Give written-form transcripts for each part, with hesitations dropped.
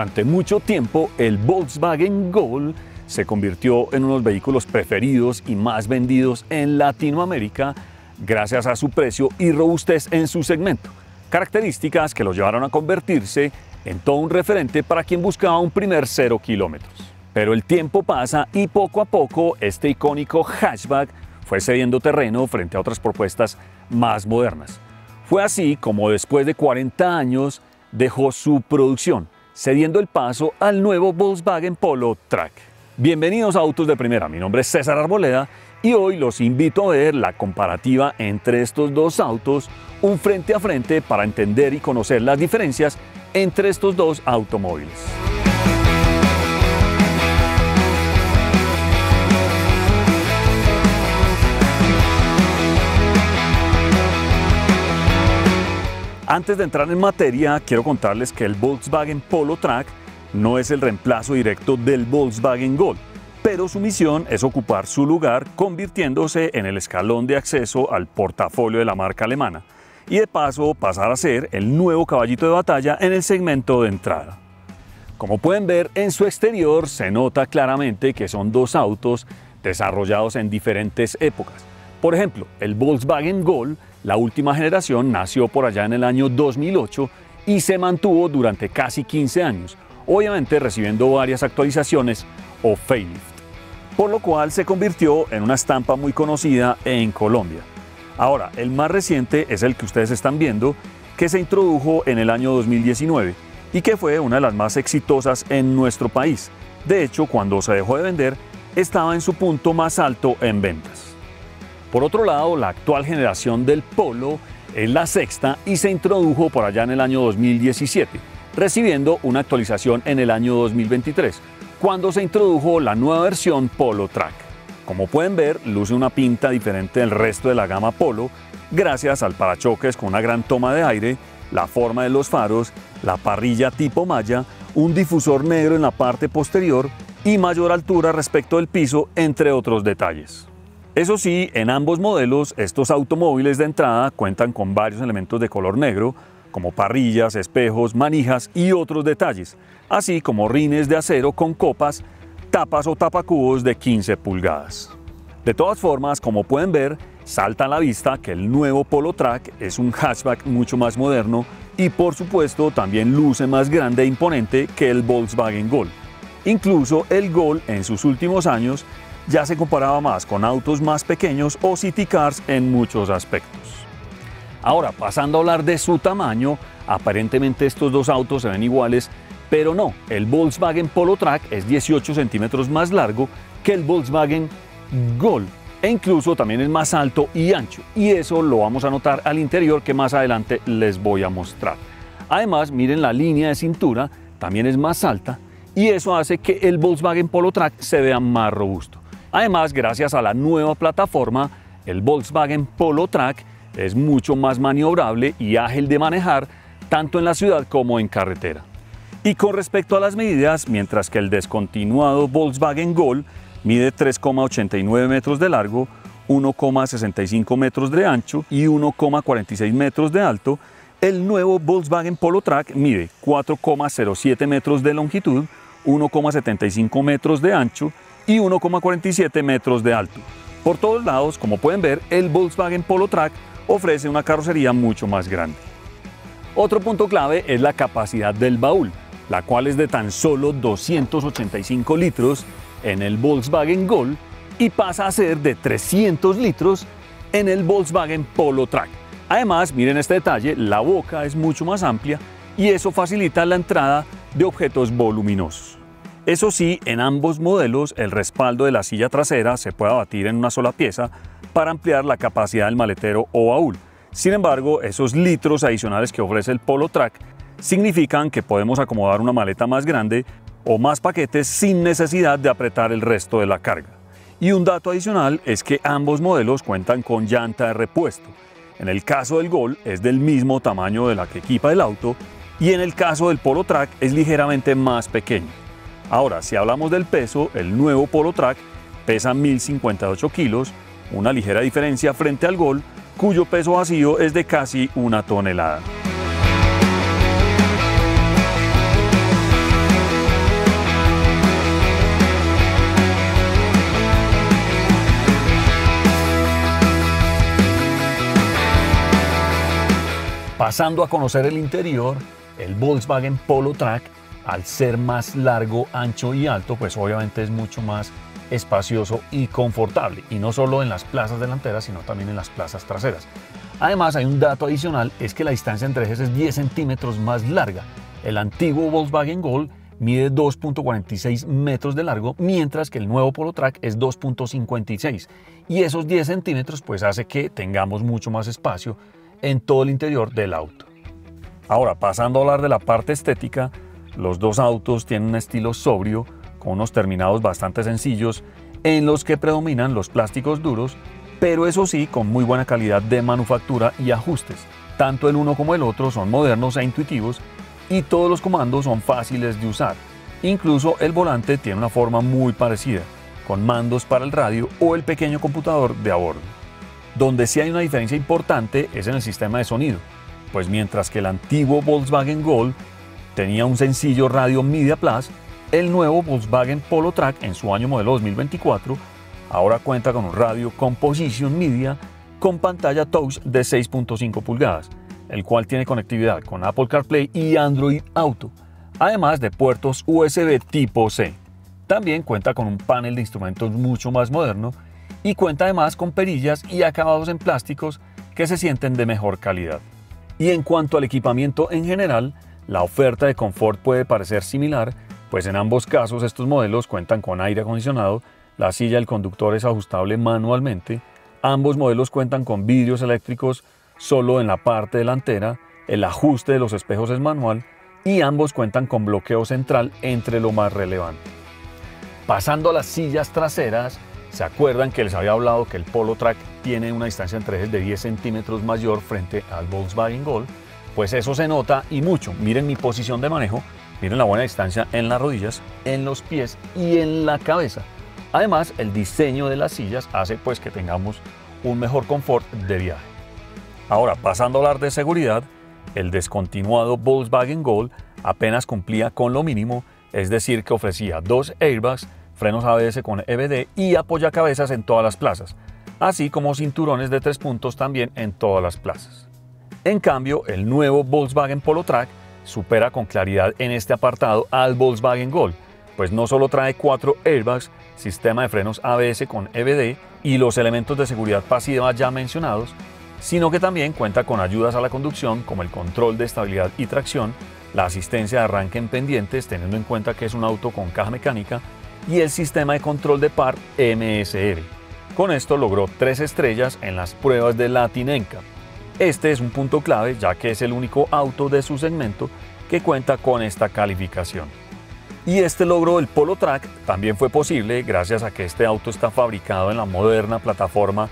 Durante mucho tiempo, el Volkswagen Gol se convirtió en uno de los vehículos preferidos y más vendidos en Latinoamérica gracias a su precio y robustez en su segmento, características que lo llevaron a convertirse en todo un referente para quien buscaba un primer 0 kilómetros. Pero el tiempo pasa y poco a poco este icónico hatchback fue cediendo terreno frente a otras propuestas más modernas. Fue así como después de 40 años dejó su producción, cediendo el paso al nuevo Volkswagen Polo Truck. Bienvenidos a Autos de Primera, mi nombre es César Arboleda y hoy los invito a ver la comparativa entre estos dos autos, un frente a frente para entender y conocer las diferencias entre estos dos automóviles. Antes de entrar en materia, quiero contarles que el Volkswagen Polo Truck no es el reemplazo directo del Volkswagen Gol, pero su misión es ocupar su lugar convirtiéndose en el escalón de acceso al portafolio de la marca alemana y de paso pasar a ser el nuevo caballito de batalla en el segmento de entrada. Como pueden ver en su exterior se nota claramente que son dos autos desarrollados en diferentes épocas. Por ejemplo, el Volkswagen Gol, la última generación, nació por allá en el año 2008 y se mantuvo durante casi 15 años, obviamente recibiendo varias actualizaciones o facelift, por lo cual se convirtió en una estampa muy conocida en Colombia. Ahora, el más reciente es el que ustedes están viendo, que se introdujo en el año 2019 y que fue una de las más exitosas en nuestro país. De hecho, cuando se dejó de vender, estaba en su punto más alto en ventas. Por otro lado, la actual generación del Polo es la sexta y se introdujo por allá en el año 2017, recibiendo una actualización en el año 2023, cuando se introdujo la nueva versión Polo Truck. Como pueden ver, luce una pinta diferente del resto de la gama Polo, gracias al parachoques con una gran toma de aire, la forma de los faros, la parrilla tipo malla, un difusor negro en la parte posterior y mayor altura respecto del piso, entre otros detalles. Eso sí, en ambos modelos, estos automóviles de entrada cuentan con varios elementos de color negro, como parrillas, espejos, manijas y otros detalles, así como rines de acero con copas, tapas o tapacubos de 15 pulgadas. De todas formas, como pueden ver, salta a la vista que el nuevo Polo Truck es un hatchback mucho más moderno y por supuesto también luce más grande e imponente que el Volkswagen Gol. Incluso el Gol en sus últimos años ya se comparaba más con autos más pequeños o city cars en muchos aspectos. Ahora, pasando a hablar de su tamaño, aparentemente estos dos autos se ven iguales, pero no, el Volkswagen Polo Truck es 18 centímetros más largo que el Volkswagen Gol e incluso también es más alto y ancho, y eso lo vamos a notar al interior que más adelante les voy a mostrar. Además, miren, la línea de cintura también es más alta y eso hace que el Volkswagen Polo Truck se vea más robusto. Además, gracias a la nueva plataforma, el Volkswagen Polo Truck es mucho más maniobrable y ágil de manejar, tanto en la ciudad como en carretera. Y con respecto a las medidas, mientras que el descontinuado Volkswagen Gol mide 3,89 metros de largo, 1,65 metros de ancho y 1,46 metros de alto, el nuevo Volkswagen Polo Truck mide 4,07 metros de longitud, 1,75 metros de ancho y 1,47 metros de alto. Por todos lados, como pueden ver, el Volkswagen Polo Truck ofrece una carrocería mucho más grande. Otro punto clave es la capacidad del baúl, la cual es de tan solo 285 litros en el Volkswagen Gol y pasa a ser de 300 litros en el Volkswagen Polo Truck. Además, miren este detalle, la boca es mucho más amplia y eso facilita la entrada de objetos voluminosos. Eso sí, en ambos modelos el respaldo de la silla trasera se puede abatir en una sola pieza para ampliar la capacidad del maletero o baúl. Sin embargo, esos litros adicionales que ofrece el Polo Truck significan que podemos acomodar una maleta más grande o más paquetes sin necesidad de apretar el resto de la carga. Y un dato adicional es que ambos modelos cuentan con llanta de repuesto. En el caso del Gol es del mismo tamaño de la que equipa el auto y en el caso del Polo Truck es ligeramente más pequeño. Ahora, si hablamos del peso, el nuevo Polo Truck pesa 1058 kilos, una ligera diferencia frente al Gol, cuyo peso vacío es de casi 1 tonelada. Pasando a conocer el interior, el Volkswagen Polo Track, al ser más largo, ancho y alto, pues obviamente es mucho más espacioso y confortable, y no solo en las plazas delanteras, sino también en las plazas traseras. Además, hay un dato adicional, es que la distancia entre ejes es 10 centímetros más larga. El antiguo Volkswagen Gol mide 2.46 metros de largo, mientras que el nuevo Polo Track es 2.56, y esos 10 centímetros pues hace que tengamos mucho más espacio en todo el interior del auto. Ahora, pasando a hablar de la parte estética, los dos autos tienen un estilo sobrio, con unos terminados bastante sencillos, en los que predominan los plásticos duros, pero eso sí, con muy buena calidad de manufactura y ajustes. Tanto el uno como el otro son modernos e intuitivos, y todos los comandos son fáciles de usar. Incluso el volante tiene una forma muy parecida, con mandos para el radio o el pequeño computador de a bordo. Donde sí hay una diferencia importante es en el sistema de sonido, pues mientras que el antiguo Volkswagen Gol tenía un sencillo radio Media Plus, el nuevo Volkswagen Polo Track en su año modelo 2024 ahora cuenta con un radio Composition Media con pantalla touch de 6.5 pulgadas, el cual tiene conectividad con Apple CarPlay y Android Auto, además de puertos USB tipo C. También cuenta con un panel de instrumentos mucho más moderno y cuenta además con perillas y acabados en plásticos que se sienten de mejor calidad. Y en cuanto al equipamiento en general, la oferta de confort puede parecer similar, pues en ambos casos estos modelos cuentan con aire acondicionado, la silla del conductor es ajustable manualmente, ambos modelos cuentan con vidrios eléctricos solo en la parte delantera, el ajuste de los espejos es manual y ambos cuentan con bloqueo central entre lo más relevante. Pasando a las sillas traseras, ¿se acuerdan que les había hablado que el Polo Track tiene una distancia entre ejes de 10 centímetros mayor frente al Volkswagen Gol? Pues eso se nota y mucho. Miren mi posición de manejo, miren la buena distancia en las rodillas, en los pies y en la cabeza. Además, el diseño de las sillas hace pues que tengamos un mejor confort de viaje. Ahora, pasando a hablar de seguridad, el descontinuado Volkswagen Gol apenas cumplía con lo mínimo, es decir, que ofrecía 2 airbags, frenos ABS con EBD y apoyacabezas en todas las plazas, así como cinturones de 3 puntos también en todas las plazas. En cambio, el nuevo Volkswagen Polo Track supera con claridad en este apartado al Volkswagen Gol, pues no solo trae 4 airbags, sistema de frenos ABS con EBD y los elementos de seguridad pasiva ya mencionados, sino que también cuenta con ayudas a la conducción como el control de estabilidad y tracción, la asistencia de arranque en pendientes teniendo en cuenta que es un auto con caja mecánica y el sistema de control de par MSR. Con esto logró 3 estrellas en las pruebas de Latin NCAP. Este es un punto clave ya que es el único auto de su segmento que cuenta con esta calificación. Y este logro del Polo Track también fue posible gracias a que este auto está fabricado en la moderna plataforma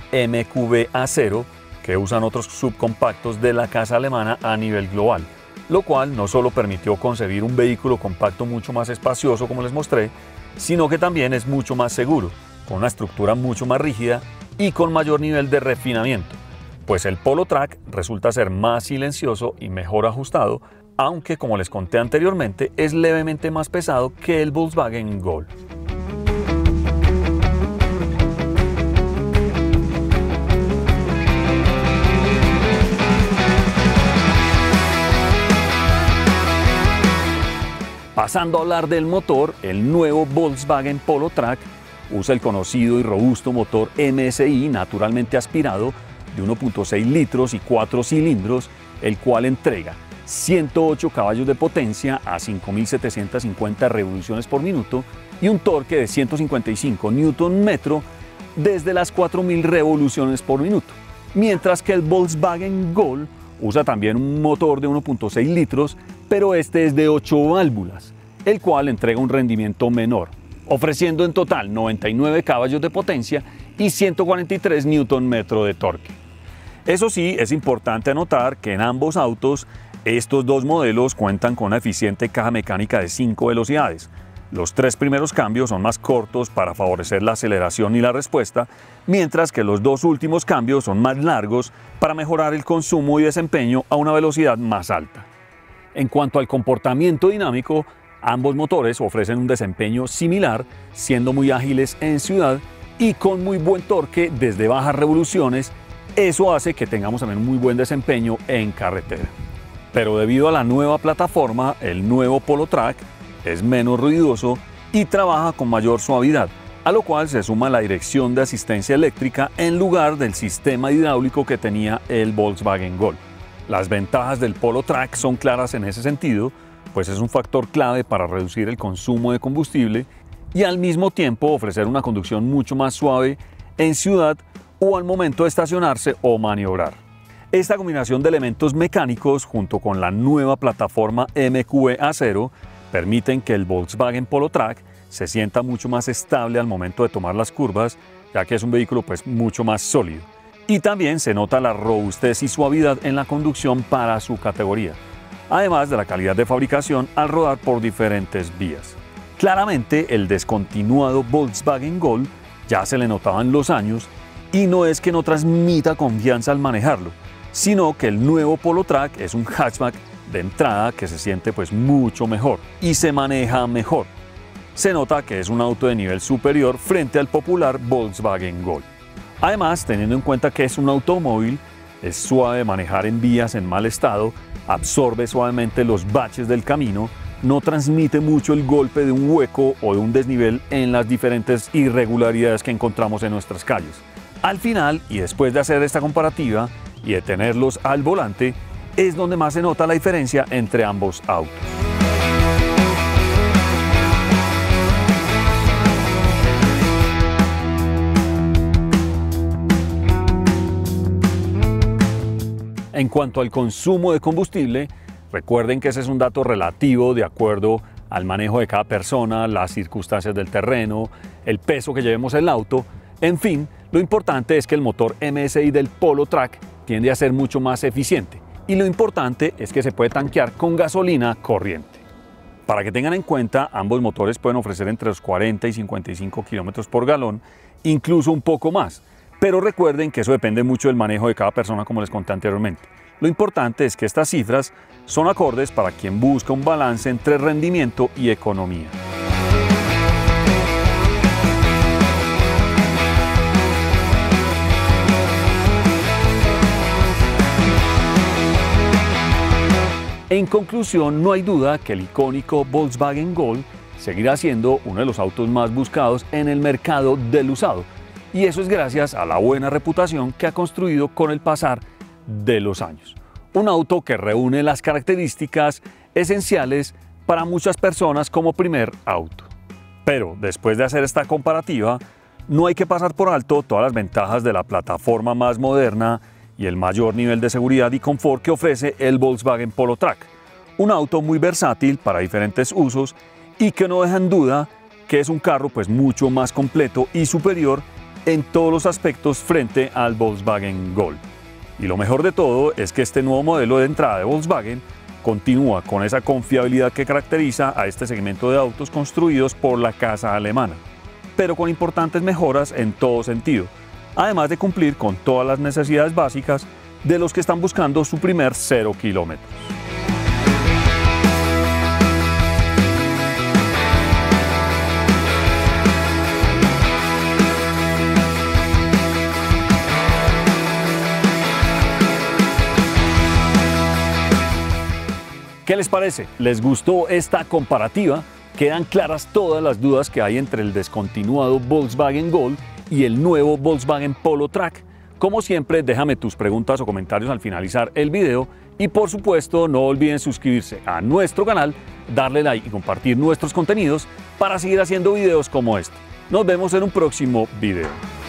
MQB A0 que usan otros subcompactos de la casa alemana a nivel global, lo cual no solo permitió concebir un vehículo compacto mucho más espacioso como les mostré, sino que también es mucho más seguro, con una estructura mucho más rígida y con mayor nivel de refinamiento, pues el Polo Track resulta ser más silencioso y mejor ajustado, aunque como les conté anteriormente es levemente más pesado que el Volkswagen Gol. Pasando a hablar del motor, el nuevo Volkswagen Polo Track usa el conocido y robusto motor MSI naturalmente aspirado de 1.6 litros y 4 cilindros, el cual entrega 108 caballos de potencia a 5.750 revoluciones por minuto y un torque de 155 Nm desde las 4.000 revoluciones por minuto, mientras que el Volkswagen Gol usa también un motor de 1.6 litros, pero este es de 8 válvulas, el cual entrega un rendimiento menor, ofreciendo en total 99 caballos de potencia y 143 Nm de torque. Eso sí, es importante anotar que en ambos autos estos dos modelos cuentan con una eficiente caja mecánica de 5 velocidades. Los 3 primeros cambios son más cortos para favorecer la aceleración y la respuesta, mientras que los 2 últimos cambios son más largos para mejorar el consumo y desempeño a una velocidad más alta. En cuanto al comportamiento dinámico, ambos motores ofrecen un desempeño similar, siendo muy ágiles en ciudad y con muy buen torque desde bajas revoluciones Eso hace que tengamos también un muy buen desempeño en carretera. Pero debido a la nueva plataforma, el nuevo Polo Track es menos ruidoso y trabaja con mayor suavidad, a lo cual se suma la dirección de asistencia eléctrica en lugar del sistema hidráulico que tenía el Volkswagen Gol. Las ventajas del Polo Track son claras en ese sentido, pues es un factor clave para reducir el consumo de combustible y al mismo tiempo ofrecer una conducción mucho más suave en ciudad o al momento de estacionarse o maniobrar. Esta combinación de elementos mecánicos junto con la nueva plataforma MQB Acero permiten que el Volkswagen Polo Track se sienta mucho más estable al momento de tomar las curvas, ya que es un vehículo mucho más sólido. Y también se nota la robustez y suavidad en la conducción para su categoría, además de la calidad de fabricación al rodar por diferentes vías. Claramente el descontinuado Volkswagen Gol ya se le notaban los años y no es que no transmita confianza al manejarlo, sino que el nuevo Polo Track es un hatchback de entrada que se siente mucho mejor y se maneja mejor. Se nota que es un auto de nivel superior frente al popular Volkswagen Gol. Además, teniendo en cuenta que es un automóvil, es suave de manejar en vías en mal estado, absorbe suavemente los baches del camino, no transmite mucho el golpe de un hueco o de un desnivel en las diferentes irregularidades que encontramos en nuestras calles. Al final, y después de hacer esta comparativa y de tenerlos al volante, es donde más se nota la diferencia entre ambos autos. En cuanto al consumo de combustible, recuerden que ese es un dato relativo de acuerdo al manejo de cada persona, las circunstancias del terreno, el peso que llevemos el auto, en fin, lo importante es que el motor MSI del Polo Track tiende a ser mucho más eficiente. Y lo importante es que se puede tanquear con gasolina corriente. Para que tengan en cuenta, ambos motores pueden ofrecer entre los 40 y 55 kilómetros por galón, incluso un poco más. Pero recuerden que eso depende mucho del manejo de cada persona, como les conté anteriormente. Lo importante es que estas cifras son acordes para quien busca un balance entre rendimiento y economía. En conclusión, no hay duda que el icónico Volkswagen Gol seguirá siendo uno de los autos más buscados en el mercado del usado. Y eso es gracias a la buena reputación que ha construido con el pasar de los años. Un auto que reúne las características esenciales para muchas personas como primer auto. Pero después de hacer esta comparativa, no hay que pasar por alto todas las ventajas de la plataforma más moderna y el mayor nivel de seguridad y confort que ofrece el Volkswagen Polo Track. Un auto muy versátil para diferentes usos y que no deja en duda que es un carro mucho más completo y superior en todos los aspectos frente al Volkswagen Gol. Y lo mejor de todo es que este nuevo modelo de entrada de Volkswagen continúa con esa confiabilidad que caracteriza a este segmento de autos construidos por la casa alemana, pero con importantes mejoras en todo sentido, además de cumplir con todas las necesidades básicas de los que están buscando su primer 0 kilómetros. ¿Qué les parece? ¿Les gustó esta comparativa? ¿Quedan claras todas las dudas que hay entre el descontinuado Volkswagen Gol y el nuevo Volkswagen Polo Track? Como siempre, déjame tus preguntas o comentarios al finalizar el video y por supuesto no olviden suscribirse a nuestro canal, darle like y compartir nuestros contenidos para seguir haciendo videos como este. Nos vemos en un próximo video.